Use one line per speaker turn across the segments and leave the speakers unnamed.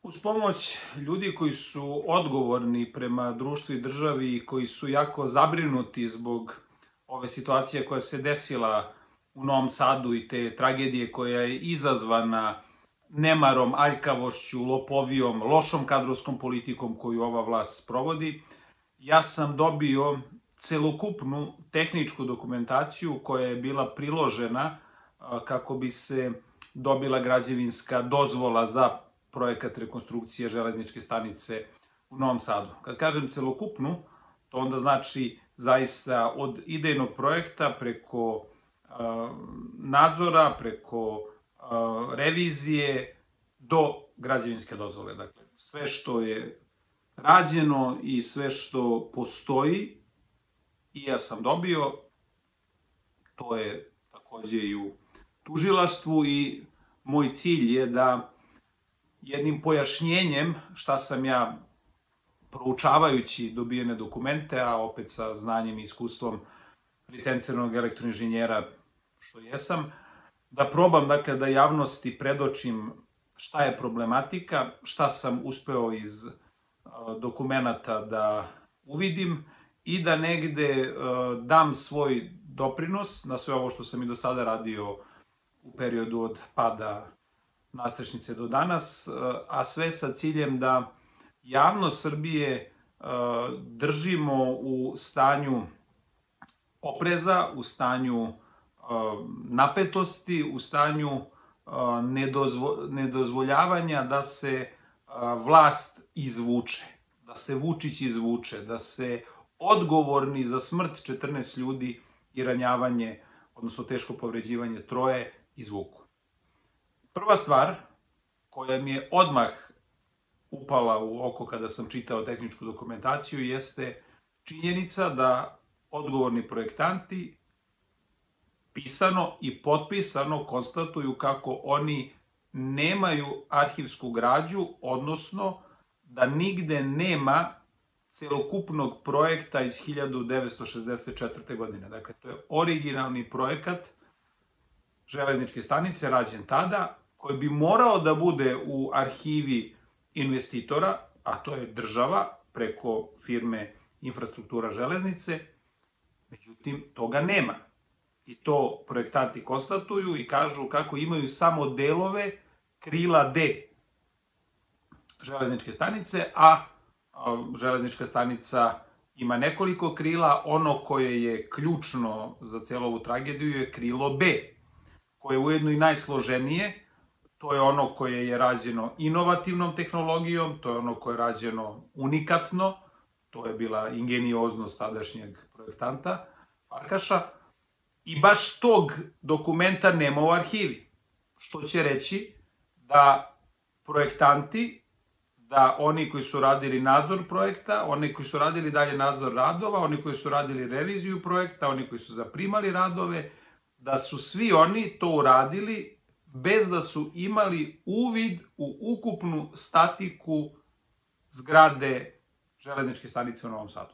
Uz pomoć ljudi koji su odgovorni prema društvu i državi i koji su jako zabrinuti zbog ove situacije koja se desila u Novom Sadu i te tragedije koja je izazvana nemarom, aljkavošću, lopovijom, lošom kadrovskom politikom koju ova vlast sprovodi, ja sam dobio celokupnu tehničku dokumentaciju koja je bila priložena kako bi se dobila građevinska dozvola za projekat rekonstrukcije železničke stanice u Novom Sadu. Kad kažem celokupnu, to onda znači zaista od idejnog projekta preko nadzora, preko revizije do građevinske dozvole. Dakle, sve što je rađeno i sve što postoji i ja sam dobio, to je takođe i u tužilaštvu i moj cilj je da jednim pojašnjenjem šta sam ja proučavajući dobijene dokumente, a opet sa znanjem i iskustvom licenciranog elektroinženjera što jesam, da probam dakle da javnosti predočim šta je problematika, šta sam uspeo iz dokumenata da uvidim i da negde dam svoj doprinos na sve ovo što sam i do sada radio u periodu od pada nastrešnice do danas, a sve sa ciljem da javnost Srbije držimo u stanju opreza, u stanju napetosti, u stanju nedozvoljavanja da se vlast izvuče, da se Vučić izvuče, da se odgovorni za smrt 14 ljudi i ranjavanje, odnosno teško povređivanje troje, izvuku. Prva stvar koja mi je odmah upala u oko kada sam čitao tehničku dokumentaciju jeste činjenica da odgovorni projektanti pisano i potpisano konstatuju kako oni nemaju arhivsku građu, odnosno da nigde nema celokupnog projekta iz 1964. godine. Dakle, to je originalni projekat železničke stanice, rađen tada, koji bi morao da bude u arhivi investitora, a to je država, preko firme Infrastruktura železnice, međutim, toga nema. I to projektanti konstatuju i kažu kako imaju samo delove krila D železničke stanice, a železnička stanica ima nekoliko krila, ono koje je ključno za celu ovu tragediju je krilo B, koje je ujedno i najsloženije, to je ono koje je rađeno inovativnom tehnologijom, to je ono koje je rađeno unikatno, to je bila ingenioznost tadašnjeg projektanta, Farkaša, i baš tog dokumenta nema u arhivi, što će reći da projektanti, da oni koji su radili nadzor projekta, oni koji su radili dalje nadzor radova, oni koji su radili reviziju projekta, oni koji su zaprimali radove, da su svi oni to uradili bez da su imali uvid u ukupnu statiku zgrade železničke stanice u Novom Sadu.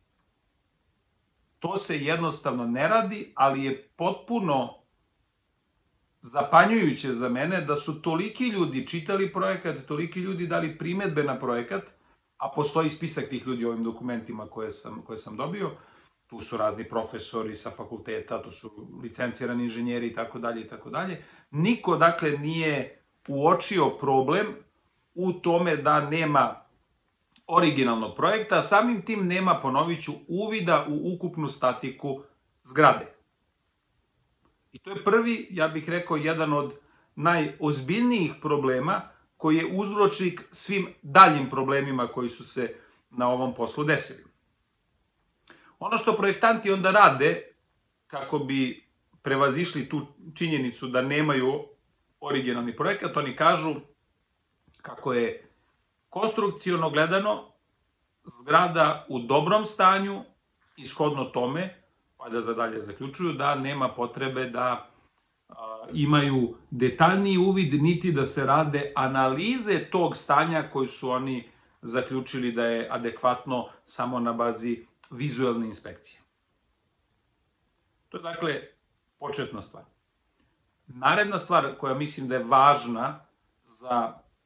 To se jednostavno ne radi, ali je potpuno zapanjujuće za mene da su toliki ljudi čitali projekat, toliki ljudi dali primetbe na projekat, a postoji spisak tih ljudi u ovim dokumentima koje sam dobio. Tu su razni profesori sa fakulteta, tu su licencirani inženjeri i tako dalje i tako dalje. Niko, dakle, nije uočio problem u tome da nema originalnog projekta, a samim tim nema, ponovit ću, uvida u ukupnu statiku zgrade. I to je prvi, ja bih rekao, jedan od najozbiljnijih problema koji je uzročnik svim daljim problemima koji su se na ovom poslu desili. Ono što projektanti onda rade, kako bi prevazišli tu činjenicu da nemaju originalni projekat, oni kažu kako je konstrukciono gledano zgrada u dobrom stanju i shodno tome, pa da zadalje zaključuju, da nema potrebe da imaju detaljniji uvid, niti da se rade analize tog stanja koji su oni zaključili da je adekvatno samo na bazi vizualne inspekcije. To je, dakle, početna stvar. Naredna stvar koja mislim da je važna za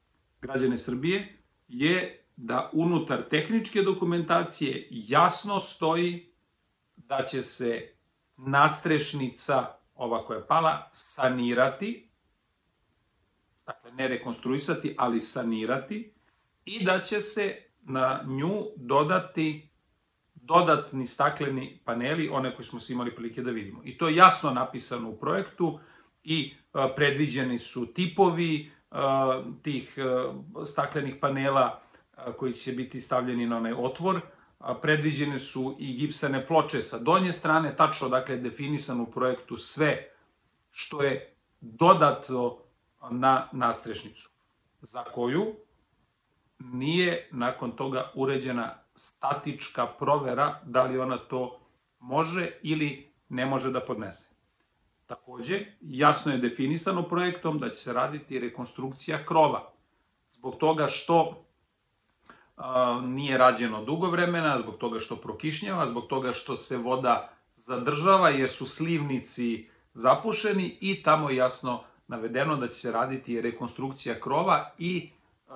građane Srbije je da unutar tehničke dokumentacije jasno stoji da će se nadstrešnica, ova koja je pala, sanirati, dakle ne rekonstruisati, ali sanirati, i da će se na nju dodati dodatni stakleni paneli, one koje smo svi imali prilike da vidimo. I to je jasno napisano u projektu i predviđeni su tipovi tih staklenih panela koji će biti stavljeni na onaj otvor. Predviđene su i gipsane ploče sa donje strane, tačno, dakle, definisano u projektu sve što je dodato na nadstrešnicu, za koju nije nakon toga uređena statička provera da li ona to može ili ne može da podnese. Takođe, jasno je definisano projektom da će se raditi rekonstrukcija krova, zbog toga što nije rađeno dugo vremena, zbog toga što prokišnjava, zbog toga što se voda zadržava jer su slivnici zapušeni i tamo je jasno navedeno da će se raditi rekonstrukcija krova i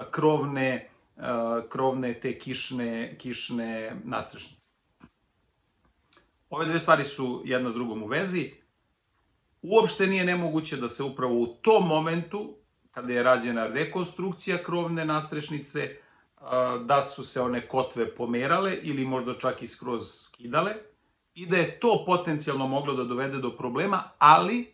krovne te kišne nadstrešnice. Ove dve stvari su jedna s drugom u vezi. Uopšte nije nemoguće da se upravo u tom momentu, kada je rađena rekonstrukcija krovne nadstrešnice, da su se one kotve pomerale ili možda čak i skroz skidale i da je to potencijalno moglo da dovede do problema, ali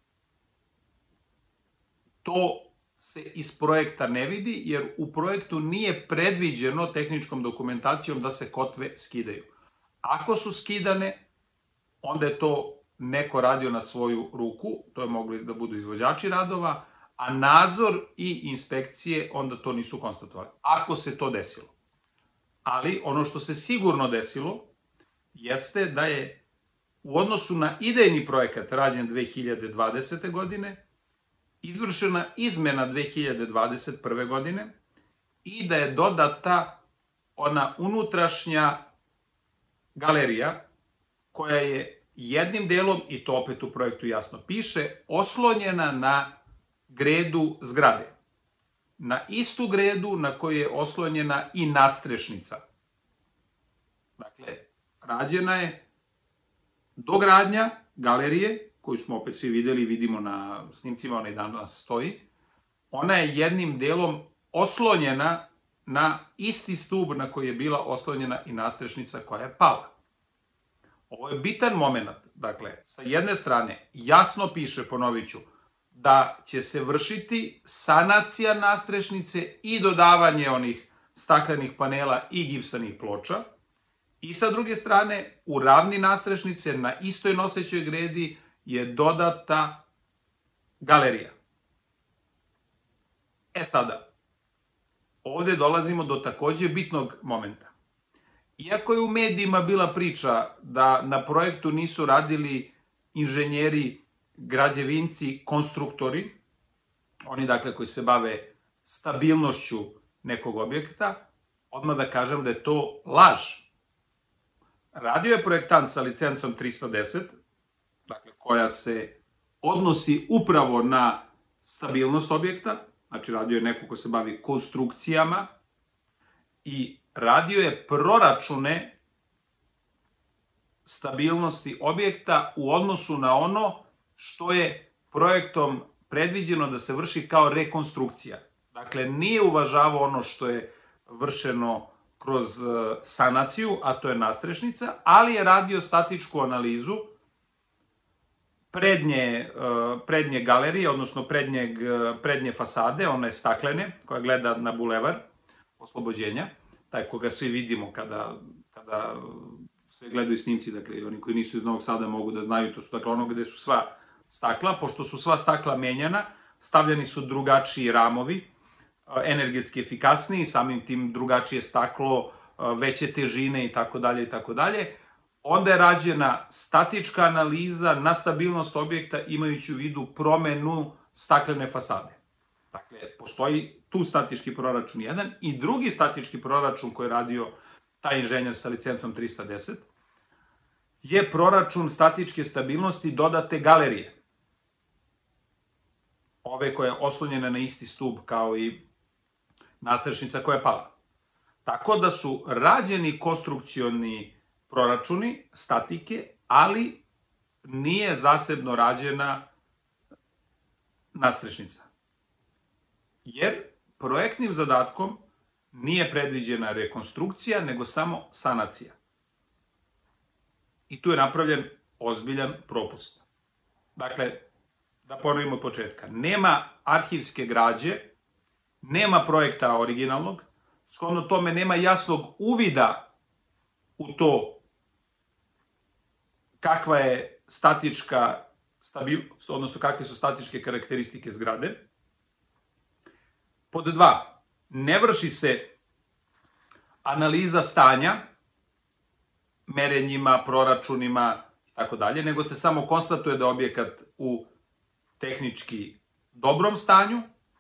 to se iz projekta ne vidi, jer u projektu nije predviđeno tehničkom dokumentacijom da se kotve skidaju. Ako su skidane, onda je to neko radio na svoju ruku, to je mogli da budu izvođači radova, a nadzor i inspekcije onda to nisu konstatovali, ako se to desilo. Ali ono što se sigurno desilo jeste da je u odnosu na idejni projekat rađen 2020. godine izvršena izmena 2021. godine i da je dodata ona unutrašnja galerija koja je jednim delom, i to opet u projektu jasno piše, oslonjena na gredu zgrade. Na istu gredu na kojoj je oslonjena i nadstrešnica. Dakle, rađena je dogradnja galerije, koju smo opet svi videli i vidimo na snimcima, ona i danas stoji. Ona je jednim delom oslonjena na isti stub na koji je bila oslonjena i nadstrešnica koja je pala. Ovo je bitan moment. Dakle, sa jedne strane jasno piše, ponovit ću, da će se vršiti sanacija nadstrešnice i dodavanje onih staklenih panela i gipsanih ploča. I sa druge strane, u ravni nadstrešnice na istoj nosećoj gredi je dodata galerija. Sada, ovde dolazimo do takođe bitnog momenta. Iako je u medijima bila priča da na projektu nisu radili inženjeri, građevinci, konstruktori, oni dakle koji se bave stabilnošću nekog objekta, odmah da kažem da je to laž. Radio je projektant sa licencom 310, dakle koja se odnosi upravo na stabilnost objekta, znači radio je neko ko se bavi konstrukcijama i radio je proračune stabilnosti objekta u odnosu na ono što je projektom predviđeno da se vrši kao rekonstrukcija. Dakle, nije uvažavao ono što je vršeno kroz sanaciju, a to je nadstrešnica, ali je radio statičku analizu prednje galerije, odnosno prednje fasade, one staklene, koja gleda na bulevar Oslobođenja, taj koga svi vidimo kada se gledaju snimci, dakle, oni koji nisu iz Novog Sada mogu da znaju, to su dakle ono gde su sva stakla, pošto su sva stakla menjana, stavljeni su drugačiji ramovi, energetski efikasniji, samim tim drugačije staklo, veće težine i tako dalje, onda je rađena statička analiza na stabilnost objekta imajući u vidu promenu staklene fasade. Dakle, postoji tu statički proračun jedan i drugi statički proračun koji je radio taj inženjer sa licencom 310 je proračun statičke stabilnosti dodate galerije. Ove koja je oslonjena na isti stub kao i nastrešnica koja je pala. Tako da su rađeni konstrukcioni proračuni, statike, ali nije zasebno rađena nastrešnica. Jer projektnim zadatkom nije predviđena rekonstrukcija, nego samo sanacija. I tu je napravljen ozbiljan propust. Dakle, da ponovimo od početka. Nema arhivske građe, nema projekta originalnog, shodno tome nema jasnog uvida u to kakva je statička stabilnost, odnosno kakve su statičke karakteristike zgrade. Pod 2. Ne vrši se analiza stanja, merenjima, proračunima i tako dalje, nego se samo konstatuje da je objekat u tehnički dobrom stanju.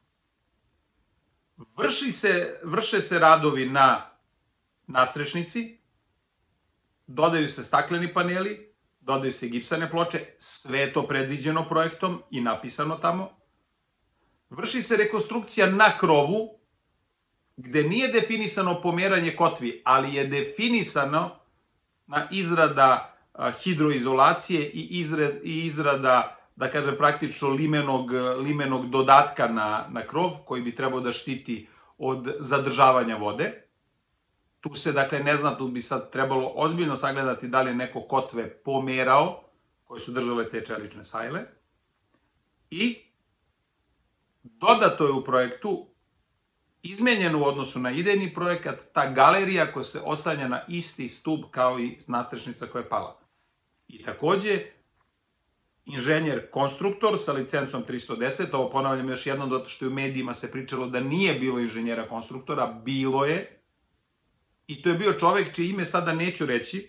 Vrše se radovi na nastrešnici, dodaju se stakleni paneli, dodaju se gipsane ploče, sve je to predviđeno projektom i napisano tamo. Vrši se rekonstrukcija na krovu, gde nije definisano pomeranje kotvi, ali je definisano na izrada hidroizolacije i izrada, da kažem, praktično limenog dodatka na krov, koji bi trebao da štiti od zadržavanja vode. Tu se, dakle, ne zna, tu bi sad trebalo ozbiljno sagledati da li je neko kotve pomerao, koje su držale te čelične sajle. I dodato je u projektu, izmenjeno u odnosu na idejni projekat, ta galerija koja se oslanja na isti stub kao i nastrešnica koja je pala. I takođe, inženjer konstruktor sa licencom 310, ovo ponavljam još jednom, zato što je u medijima se pričalo da nije bilo inženjera konstruktora, bilo je, i to je bio čovek čije ime sada neću reći,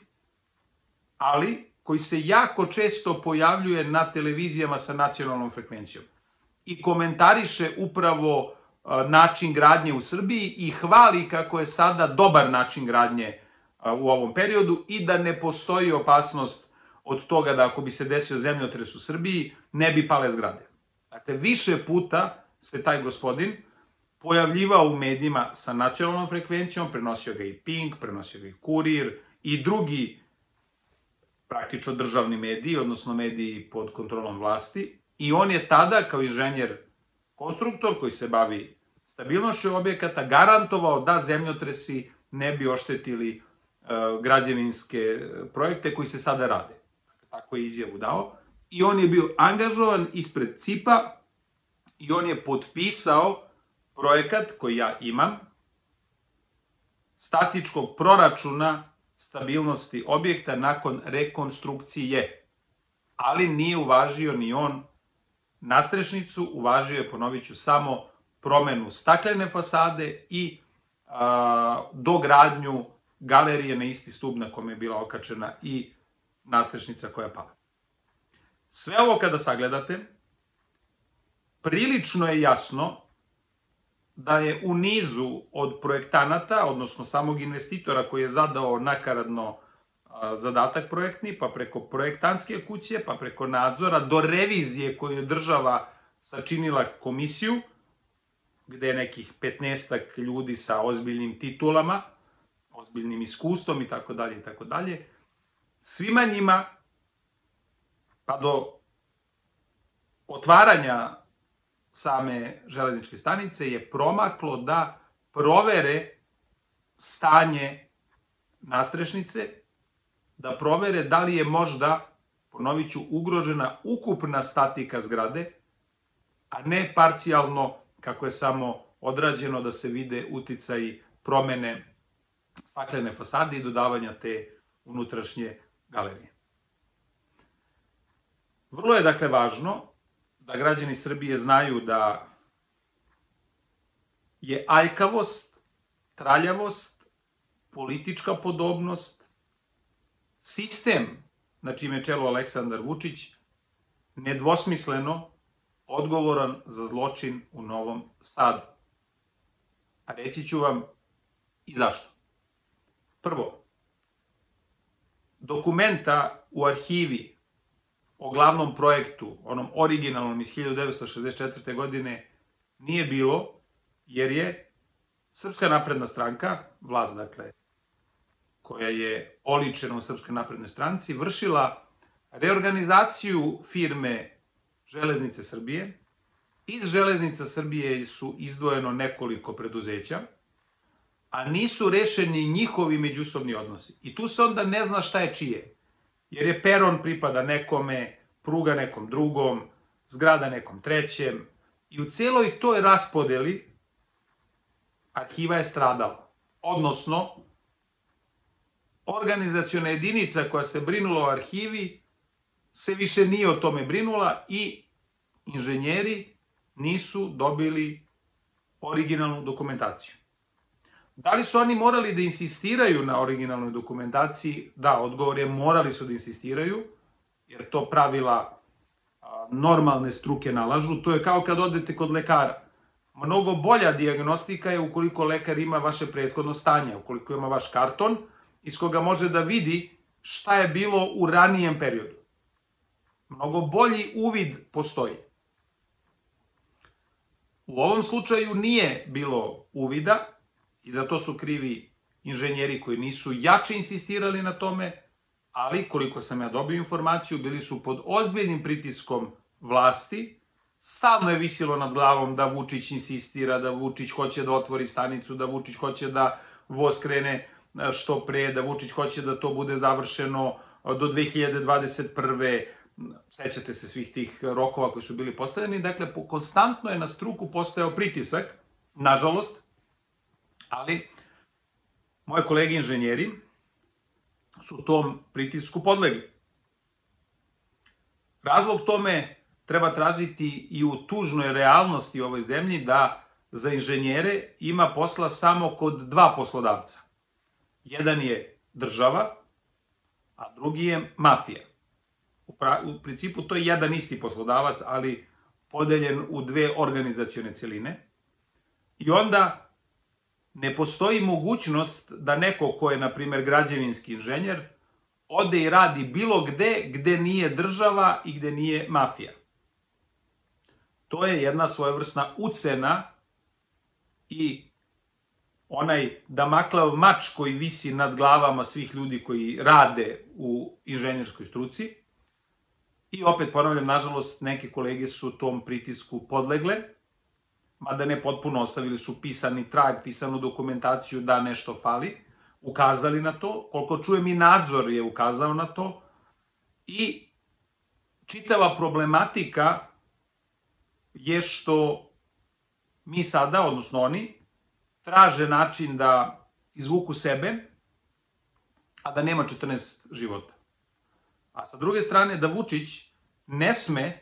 ali koji se jako često pojavljuje na televizijama sa nacionalnom frekvencijom i komentariše upravo način gradnje u Srbiji i hvali kako je sada dobar način gradnje u ovom periodu i da ne postoji opasnost od toga da ako bi se desio zemljotres u Srbiji, ne bi pale zgrade. Dakle, više puta se taj gospodin pojavljivao u medijima sa nacionalnom frekvencijom, prenosio ga i Pink, prenosio ga i Kurir i drugi praktično državni mediji, odnosno mediji pod kontrolom vlasti. I on je tada, kao inženjer konstruktor koji se bavi stabilnošću objekata, garantovao da zemljotresi ne bi oštetili građevinske projekte koji se sada rade. Tako je izjavu dao. I on je bio angažovan ispred CIP-a i on je potpisao projekat koji ja imam, statičkog proračuna stabilnosti objekta nakon rekonstrukcije. Ali nije uvažio ni on nastrešnicu, uvažio je, ponovit ću, samo promenu staklene fasade i dogradnju galerije na isti stub na kome je bila okačena i nastrešnica koja je pala. Sve ovo kada sagledate, prilično je jasno da je u nizu od projektanata, odnosno samog investitora koji je zadao nakaradno zadatak projektni, pa preko projektantske kuće, pa preko nadzora, do revizije koju je država sačinila komisiju, gde je nekih 15 ljudi sa ozbiljnim titulama, ozbiljnim iskustvom i tako dalje, svima njima, pa do otvaranja same železničke stanice je promaklo da provere stanje nastrešnice, da provere da li je možda, ponovit ću, ugrožena ukupna statika zgrade, a ne parcijalno, kako je samo odrađeno da se vide uticaji promene staklene fasade i dodavanja te unutrašnje galerije. Vrlo je, dakle, važno da građani Srbije znaju da je aljkavost, traljavost, politička podobnost, sistem na čime je čelo Aleksandar Vučić nedvosmisleno odgovoran za zločin u Novom Sadu. A reći ću vam i zašto. Prvo, dokumenta u arhivi o glavnom projektu, onom originalnom iz 1964. godine, nije bilo, jer je Srpska napredna stranka, vlast dakle, koja je oličena u Srpskoj naprednoj stranci, vršila reorganizaciju firme Železnice Srbije. Iz Železnica Srbije su izdvojeno nekoliko preduzeća, a nisu rešeni njihovi međusobni odnosi. I tu se onda ne zna šta je čije. Jer je peron pripada nekome, pruga nekom drugom, zgrada nekom trećem. I u celoj toj raspodeli arhiva je stradala. Odnosno, organizaciona jedinica koja se brinula o arhivi se više nije o tome brinula i inženjeri nisu dobili originalnu dokumentaciju. Da li su oni morali da insistiraju na originalnoj dokumentaciji? Da, odgovor je morali su da insistiraju, jer to pravila normalne struke nalažu. To je kao kad odete kod lekara. Mnogo bolja dijagnostika je ukoliko lekar ima vaše prethodno stanje, ukoliko ima vaš karton, iz koga može da vidi šta je bilo u ranijem periodu. Mnogo bolji uvid postoji. U ovom slučaju nije bilo uvida i zato su krivi inženjeri koji nisu jače insistirali na tome, ali koliko sam ja dobio informaciju, bili su pod ozbiljnim pritiskom vlasti. Stalno je visilo nad glavom da Vučić insistira, da Vučić hoće da otvori stanicu, da Vučić hoće da voz krene što pre, da Vučić hoće da to bude završeno do 2021. Sećate se svih tih rokova koji su bili postavljeni. Dakle, konstantno je na struku postojao pritisak, nažalost, ali moje kolege inženjeri su tom pritisku podlegli. Razlog tome treba tražiti i u tužnoj realnosti u ovoj zemlji da za inženjere ima posla samo kod dva poslodavca. Jedan je država, a drugi je mafija. U principu to je jedan isti poslodavac, ali podeljen u dve organizacione celine. I onda ne postoji mogućnost da neko ko je, na primer, građevinski inženjer, ode i radi bilo gde nije država i gde nije mafija. To je jedna svojevrsna ucena i onaj Damoklov mač koji visi nad glavama svih ljudi koji rade u inženjerskoj struci. I opet ponavljam, nažalost, neke kolege su tom pritisku podlegle, mada ne potpuno, ostavili su pisani trag, pisanu dokumentaciju da nešto fali, ukazali na to, koliko čujem i nadzor je ukazao na to, i čitava problematika je što mi sada, odnosno oni, traže način da izvuku sebe, a da nema 14 života. A sa druge strane, da Vučić ne sme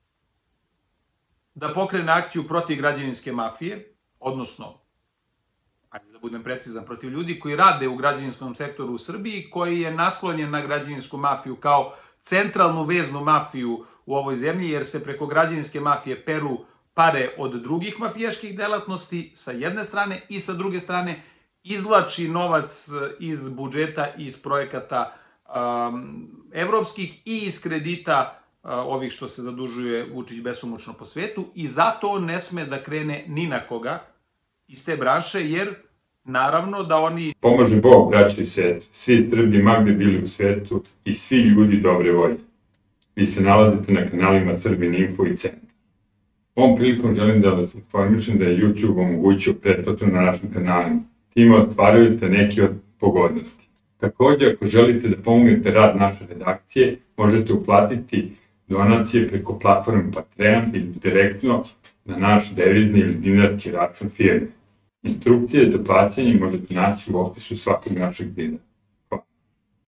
da pokrene akciju protiv građevinske mafije, odnosno, ajde da budem precizan, protiv ljudi koji rade u građevinskom sektoru u Srbiji, koji je naslonjen na građevinsku mafiju kao centralnu veznu mafiju u ovoj zemlji, jer se preko građevinske mafije peru pare od drugih mafijaških delatnosti sa jedne strane i sa druge strane izvlači novac iz budžeta i iz projekata evropskih i iz kredita ovih što se zadužuje Vučić besomučno po svetu, i zato on ne sme da krene ni na koga iz te branše, jer naravno da oni...
Pomaže Bog, braćo i sestre, svi Srbi magde bili u svetu i svi ljudi dobre volje. Vi se nalazite na kanalima Srbin Info i Centar. Ovom prilikom želim da vas informišem da je YouTube omogućio pretplatu na našim kanalima. Time ostvarujete neke od pogodnosti. Također, ako želite da pomognete rad naše redakcije, možete uplatiti donacije preko platforme Patreon ili direktno na naš devizni ili dinarski račun firme. Instrukcije za plaćanje možete naći u opisu svakog našeg videa.